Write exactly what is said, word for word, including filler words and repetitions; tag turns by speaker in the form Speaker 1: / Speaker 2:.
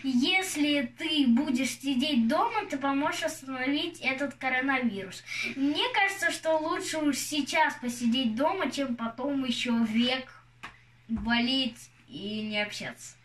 Speaker 1: если ты будешь сидеть дома, ты поможешь остановить этот коронавирус. Мне кажется, что лучше уж сейчас посидеть дома, чем потом еще век болеть и не общаться.